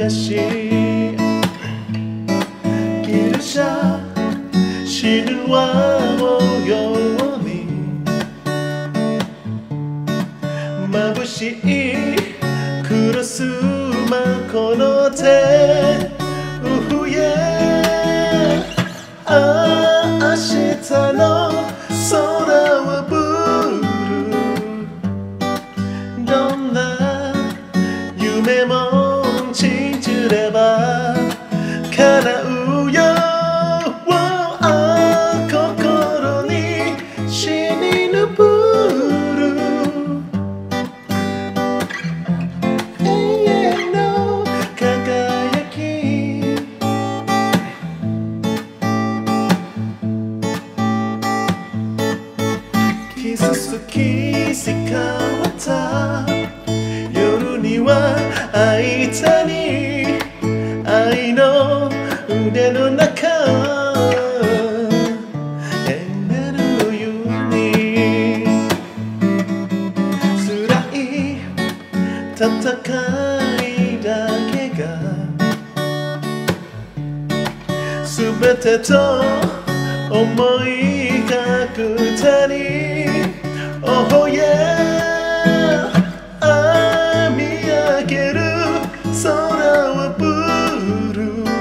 昔ギリシャ死ぬはもうように眩しいクロスマこの手明日の空はブルーどんな夢も信じれば叶うよ心に染みぬブルー永遠の輝き傷つきせかわった夜には会いたに愛の腕の中眠るように辛い戦いだけが全てと思い隠たに Oh yeah 見上げる空はブルー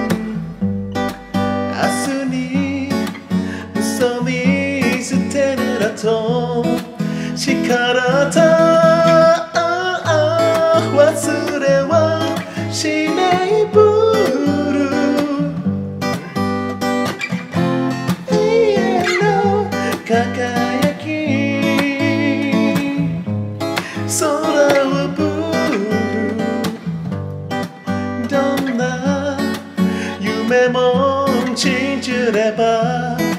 明日に嘘に捨てるなと叱られた忘れはしないブルー永遠の輝き空はブルーどんな夢も信じれば